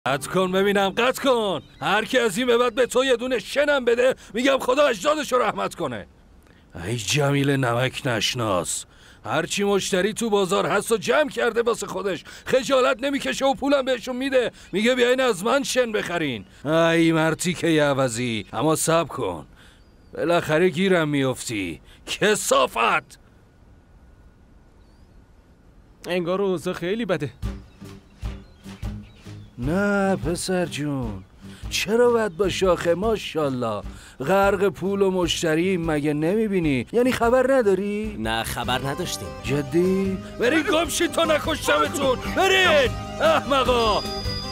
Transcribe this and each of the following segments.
قطع کن ببینم، قطع کن. هر کی از این به بعد به تو یه دونه شنم بده میگم خدا اجدادشو رحمت کنه. ای جمیل نمک نشناس، هرچی مشتری تو بازار هست و جمع کرده واسه خودش، خجالت نمیکشه و پولم بهشون میده، میگه بیاین از من شن بخرین. ای مرتی که عوضی. اما صبر کن، بالاخره گیرم میافتی. کثافت. انگار اوضاع خیلی بده. نه پسر جون، چرا بد باشه آخه؟ ماشاءالله غرق پول و مشتری مگه نمیبینی؟ یعنی خبر نداری؟ نه خبر نداشتیم. جدی؟ برین گمشی تا نکشتمتون. برین احمقا.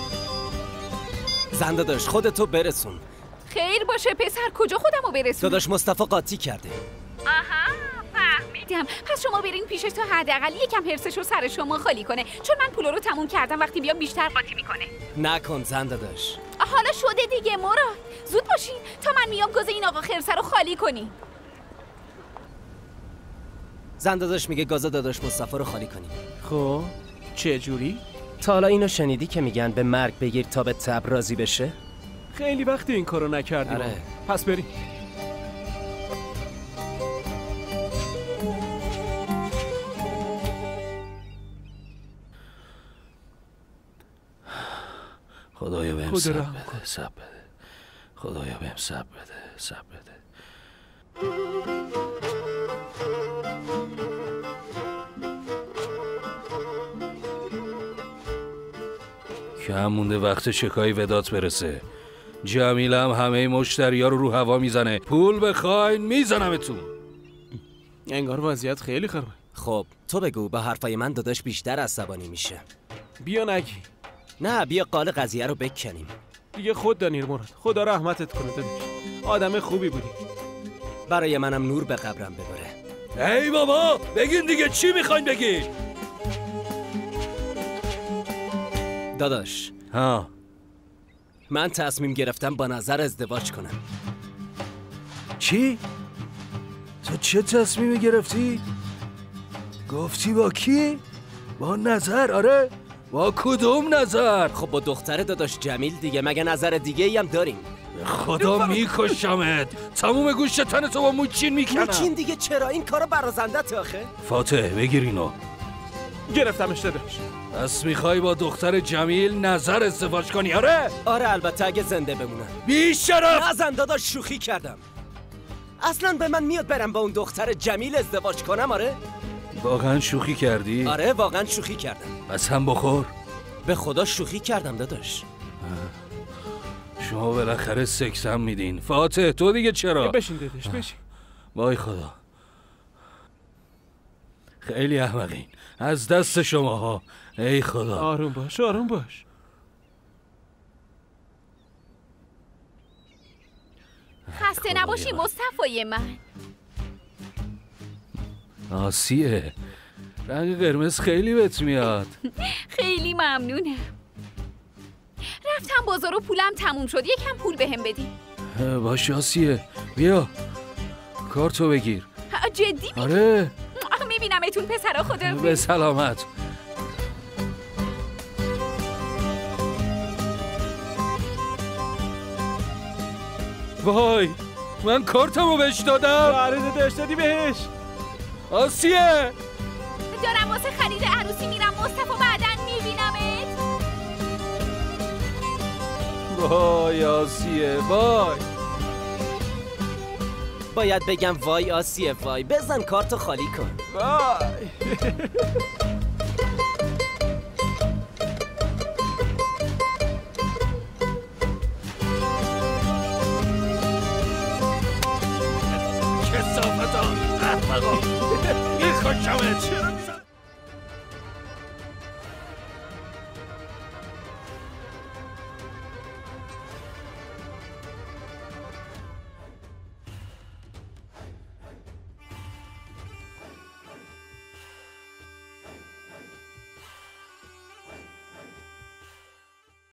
زنده داشت خودتو برسون. خیر باشه پسر، کجا خودمو برسون؟ داداش مصطفی قاطی کرده. آها فهمیدم. پس شما برین پیشش تا حداقل یکم حرسشو سر شما خالی کنه، چون من پولا رو تموم کردم. وقتی بیام بیشتر قاطی میکنه. نکن زنده داشت. حالا شده دیگه مراد، زود باشین تا من میام گاز این آقا خرسه رو خالی کنی. زنده داشت میگه گاز داداش مصطفی رو خالی کنیم. خب چه جوری؟ تا حالا اینو شنیدی که میگن به مرگ بگیر تا به تب راضی بشه؟ خیلی وقتی این کارو نکردیم. آره. پس بریم. خدایا بهم صبر بده، صبر بده. خدایا بهم صبر بده، صبر بده. کم مونده وقت شکای ودات برسه. جمیل هم همه مشتریا رو هوا میزنه. پول بخواین میزنمتون. انگار وضعیت خیلی خرابه. خب تو بگو، با حرفای من داداش بیشتر عصبانی میشه. بیا نگی. نه بیا قال قضیه رو بکنیم. دیگه خود دانیر مراد، خدا رحمتت کنه داداش. آدم خوبی بودی. برای منم نور به قبرم ببره. ای بابا بگین دیگه، چی میخواین بگین؟ داداش ها، من تصمیم گرفتم با نظر ازدواج کنم. چی؟ تو چه تصمیمی گرفتی؟ گفتی با کی؟ با نظر؟ آره؟ با کدوم نظر؟ خب با دختر داداش جمیل دیگه، مگه نظر دیگه ای هم داریم؟ خدا میکشمت. تموم گوشت تن تو با موچین میکنم. موچین دیگه چرا؟ این کارو برازندت آخه. فاتح بگیر اینو. گرفتمش داداش. پس میخوای با دختر جمیل نظر ازدواج کنی؟ آره؟ آره البته اگه زنده بمونم. بی شرف. نزن داداش، شوخی کردم. اصلا به من میاد برم با اون دختر جمیل ازدواج کنم؟ آره؟ واقعا شوخی کردی؟ آره واقعا شوخی کردم. پس هم بخور. به خدا شوخی کردم داداش. شما بالاخره سکس هم میدین. فاتح تو دیگه چرا؟ بشین داداش بشین. وای خدا، خیلی احمقین. از دست شماها. ای خدا. آروم باش آروم باش. خسته نباشی مصطفی من. آسیه، رنگ قرمز خیلی بهت میاد. خیلی ممنونم. رفتم بازار و پولم تموم شد، یکم پول بهم بدی. باشه آسیه، بیا کارتو بگیر. جدی میگی؟ آره. میبینمتون پسرا، خدا به سلامت. وای من کارتمو بهش دادم. آره داداش دادی بهش. آسیه دارم واسه خرید عروسی میرم مصطفی، بعدن میبینمت. وای آسیه وای. باید بگم وای آسیه وای. بزن کارتو خالی کن. وای. کثافتا احمقا. میخوشمت.